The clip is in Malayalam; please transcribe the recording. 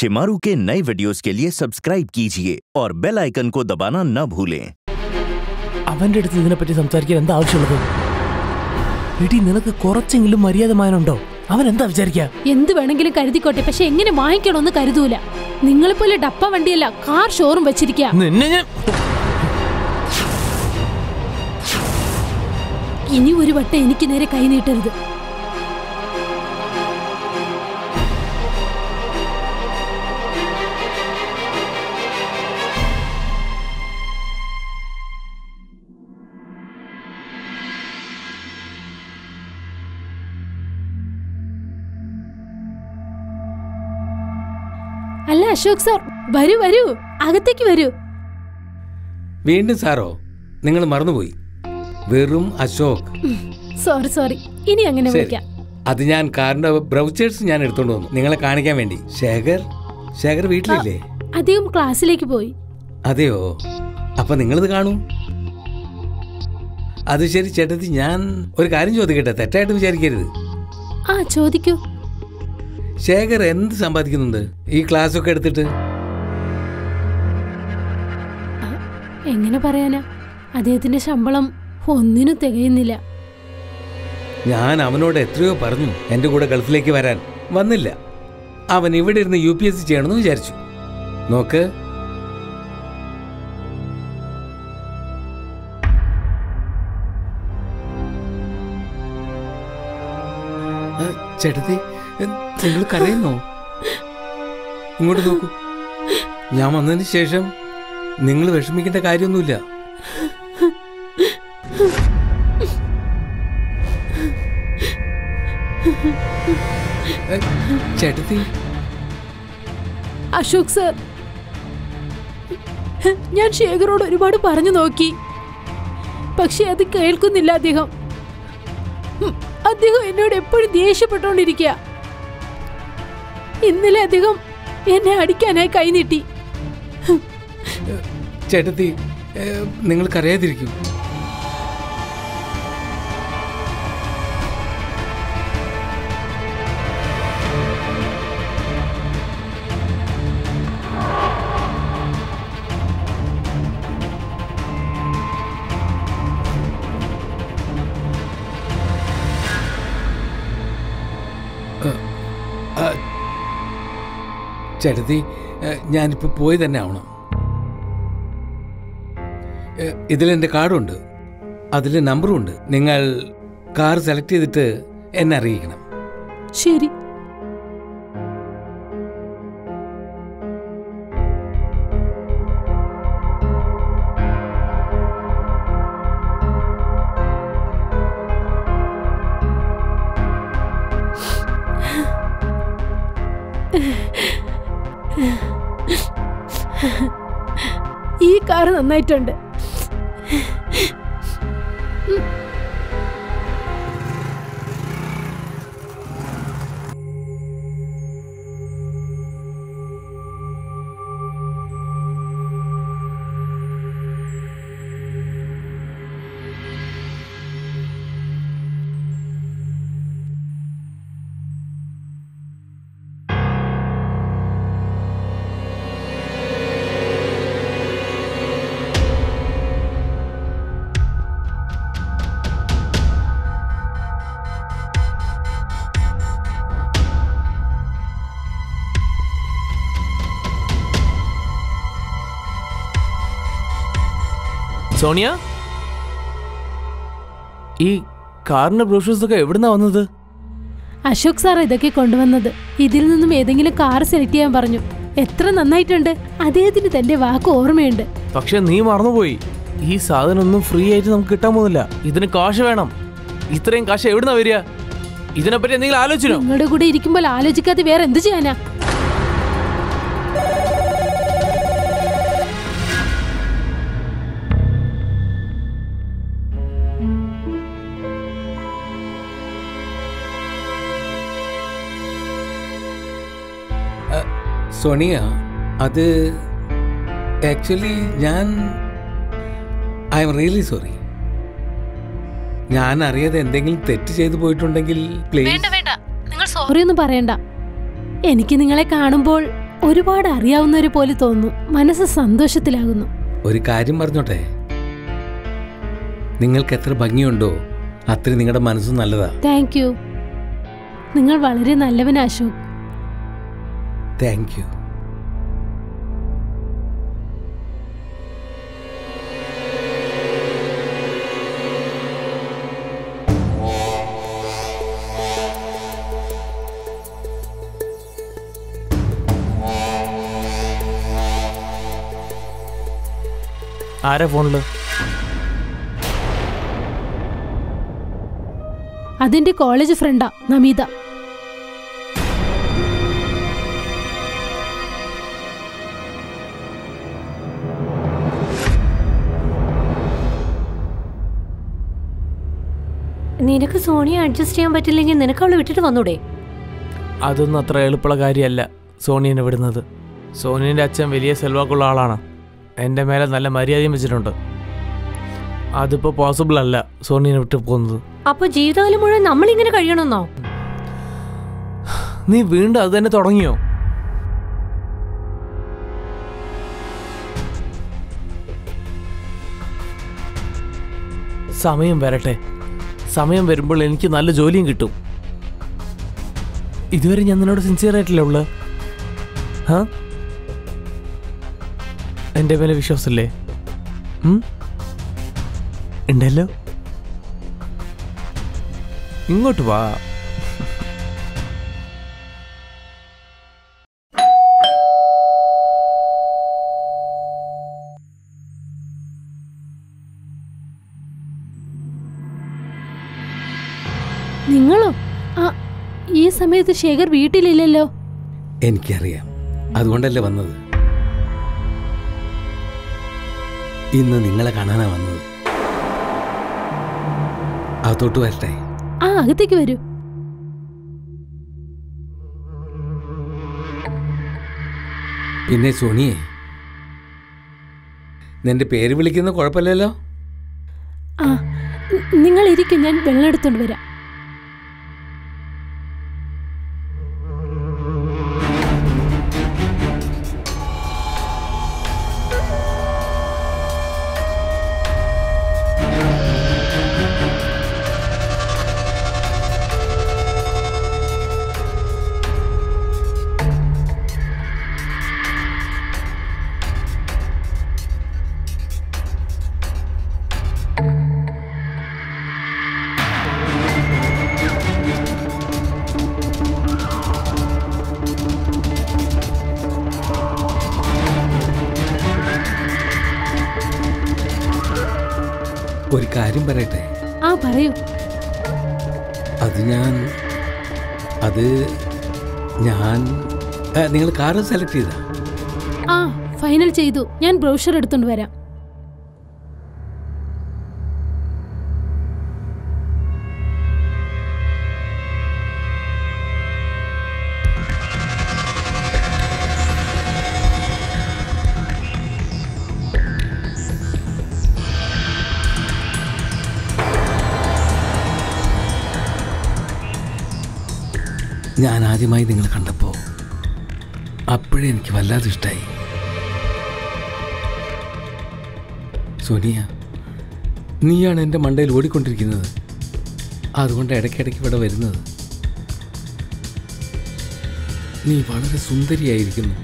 शिमारू के नए वीडियोस के लिए सब्सक्राइब कीजिए और बेल आइकन को दबाना न भूलें। അവന്റെ അടുത്ത് ഇതിനെപ്പറ്റി സംസാരിക്കാൻ എന്താ ആവശ്യമുള്ളത്? വീട്ടിൽ നിനക്ക് കുറച്ചെങ്കിലും മര്യാദമാനുണ്ടോ? അവൻ എന്താ വിചാരിക്കുക? എന്ത് വേണമെങ്കിലും കരുതിക്കോട്ടെ, പക്ഷെ എങ്ങനെ വാങ്ങിക്കണമെന്ന് കരുതൂല. നിങ്ങളെപ്പോലെ ഡപ്പ വണ്ടിയല്ല, കാർ ഷോറൂം വെച്ചിരിക്കുക. ഇനി ഒരു വട്ടം എനിക്ക് നേരെ കൈ നീട്ടരുത്. അല്ല അശോക് സാർ, വരൂ വരൂ, അകത്തേക്ക് വരൂ. വീണ്ടും സാറോ? നിങ്ങൾ മറന്നുപോയി, വെറും അശോക്. സോറി സോറി, ഇനി അങ്ങനെ വിളിക്കാം. അത് ഞാൻ കാറിന്റെ ബ്രൗച്ചേഴ്സ് ഞാൻ എടുത്തോണ്ട് വന്നു നിങ്ങളെ കാണിക്കാൻ വേണ്ടി. ശേഖർ വീട്ടിലില്ലേ? അദ്ദേഹം ക്ലാസ്സിലേക്ക് പോയി. അതെയോ? അപ്പൊ നിങ്ങളിത് കാണൂ. അത് ശരി ചേട്ടത്തി, ഞാൻ ഒരു കാര്യം ചോദിക്കട്ടെ, തെറ്റായിട്ട് വിചാരിക്കരുത്. ആ ചോദിക്കൂ. ശേഖർ എന്ത് സമ്പാദിക്കുന്നുണ്ട് ഈ ക്ലാസ് ഒക്കെ എടുത്തിട്ട്? എങ്ങനെ പറയാനാ, അദ്ദേഹത്തിന്റെ ശമ്പളം ഒന്നിനും തികയുന്നില്ല. ഞാൻ അവനോട് എത്രയോ പറഞ്ഞു എന്റെ കൂടെ ഗൾഫിലേക്ക് വരാൻ, വന്നില്ല. അവൻ ഇവിടെ ഇരുന്ന് UPSC ചെയ്യണമെന്ന് വിചാരിച്ചു. നോക്ക്, ചേട്ടത്തി നിങ്ങൾ കരയുന്നോ? ഇങ്ങോട്ട് നോക്കൂ. ഞാൻ വന്നതിന് ശേഷം നിങ്ങൾ വിഷമിക്കേണ്ട കാര്യമൊന്നുമില്ല. ചേട്ടത്തി. അശോക് സർ, ഞാൻ ശേഖരോട് ഒരുപാട് പറഞ്ഞു നോക്കി, പക്ഷെ അത് കേൾക്കുന്നില്ല. അദ്ദേഹം എന്നോട് എപ്പോഴും ദേഷ്യപ്പെട്ടുകൊണ്ടിരിക്കുക. ഇന്നലെ അദ്ദേഹം എന്നെ അടിക്കാനായി കൈനീട്ടി. ചേട്ടത്തി, നിങ്ങൾ കരയാതിരിക്കും. ചേട്ടത്തി, ഞാനിപ്പോൾ പോയി തന്നെ ആവണം. ഇതിലെൻ്റെ കാർഡുണ്ട്, അതിൽ നമ്പറും ഉണ്ട്. നിങ്ങൾ കാർ സെലക്ട് ചെയ്തിട്ട് എന്നെ അറിയിക്കണം. ശരി. ഈ കാർ നന്നായിട്ടുണ്ട്. സോണിയ, ഈ കാറിന്റെ ബ്രോഷേഴ്സ് ഒക്കെ എവിടുന്നാ വന്നത്? അശോക് സാർ ഇതൊക്കെ കൊണ്ടുവന്നത്. ഇതിൽ നിന്നും ഏതെങ്കിലും കാർ സെലക്ട് ചെയ്യാൻ പറഞ്ഞു. എത്ര നന്നായിട്ടുണ്ട്. അദ്ദേഹത്തിന് തന്റെ വാക്ക് ഓർമ്മയുണ്ട്. പക്ഷെ നീ മറന്നുപോയി, ഈ സാധനം ഒന്നും ഫ്രീ ആയിട്ട് നമുക്ക് കിട്ടാൻ പോകുന്നില്ല. ഇതിന് കാശ് വേണം. ഇത്രയും കാശ് എവിടുന്നാ വരിക? ഇതിനെപ്പറ്റി എന്തെങ്കിലും ആലോചിച്ചോ? നിങ്ങളുടെ കൂടെ ഇരിക്കുമ്പോൾ ആലോചിക്കാതെ വേറെ എന്ത് ചെയ്യാനാ? സോണിയ, അത് actually I am really sorry. ഞാൻ അറിയാതെ എന്തെങ്കിലും തെറ്റ് ചെയ്തു പോയിട്ടുണ്ടെങ്കിൽ വേണ്ട വേണ്ട, നിങ്ങൾ സോറി ഒന്നും പറയണ്ട. എനിക്ക് നിങ്ങളെ കാണുമ്പോൾ ഒരുപാട് അറിയാവുന്നവരെ പോലെ തോന്നുന്നു. മനസ്സ് സന്തോഷത്തിലാകുന്നു. ഒരു കാര്യം പറഞ്ഞോട്ടെ, നിങ്ങൾക്ക് എത്ര ഭംഗിയുണ്ടോ അത്രയും നിങ്ങളുടെ മനസ്സ് നല്ലതാ. Thank you. നിങ്ങൾ വളരെ നല്ലവനാ അശോക്. Thank you. ആരാ ഫോണില്? അതെന്റെ കോളേജ് ഫ്രണ്ടാ, നമിത. നിനക്ക് സോണിയെ അഡ്ജസ്റ്റ് ചെയ്യാൻ പറ്റില്ലെങ്കിൽ നിനക്ക് അവളെ വിട്ടിട്ട് വന്നൂടെ? അതൊന്നും അത്ര എളുപ്പമുള്ള കാര്യമല്ല സോണിയനെ വിടുന്നത്. സോണിയൻ്റെ അച്ഛൻ വലിയ സെൽവാക്കുള്ള ആളാണ്. എൻ്റെ മേലെ നല്ല മര്യാദയും വെച്ചിട്ടുണ്ട്. അതിപ്പോൾ പോസിബിൾ അല്ല സോണിയനെ വിട്ട് പോകുന്നത്. അപ്പൊ ജീവിതകാലം മുഴുവൻ നമ്മളിങ്ങനെ കഴിയണമെന്നോ? നീ വീണ്ടും അത് തന്നെ തുടങ്ങിയോ? സമയം വരട്ടെ. സമയം വരുമ്പോൾ എനിക്ക് നല്ല ജോലിയും കിട്ടും. ഇതുവരെ ഞാൻ നിന്നോട് സിൻസിയർ ആയിട്ടില്ല ഉള്ളത്. എൻ്റെ മേലെ വിശ്വാസമല്ലേ? ഉണ്ടല്ലോ. ഇങ്ങോട്ട് വാ. നിങ്ങളോ? ഈ സമയത്ത് ശേഖർ വീട്ടിലില്ലല്ലോ. എനിക്കറിയാം, അതുകൊണ്ടല്ലേ വന്നത്. ഇന്ന് നിങ്ങളെ കാണാനാ വന്നത്. അകത്തോട്ട് വരട്ടെ? അകത്തേക്ക് വരൂ. പിന്നെ സോണിയെ, നിന്റെ പേര് വിളിക്കുന്ന കുഴപ്പമില്ലല്ലോ. നിങ്ങൾ ഇരിക്കും, ഞാൻ വെള്ളം എടുത്തോണ്ട് വരാം. ഒരു കാര്യം പറയട്ടെ? പറയൂ. നിങ്ങൾ കാറ് സെലക്ട് ചെയ്താ? ഫൈനൽ ചെയ്തു. ഞാൻ ബ്രോഷർ എടുത്തോണ്ട് വരാം. ഞാൻ ആദ്യമായി നിങ്ങൾ കണ്ടപ്പോൾ അപ്പോഴേ എനിക്ക് വല്ലാതെ ഇഷ്ടമായി. സോനിയ, നീയാണ് എൻ്റെ മണ്ടയിൽ ഓടിക്കൊണ്ടിരിക്കുന്നത്. അതുകൊണ്ട് ഇടയ്ക്കിടയ്ക്ക് ഇവിടെ വരുന്നത്. നീ വളരെ സുന്ദരിയായിരിക്കുന്നു.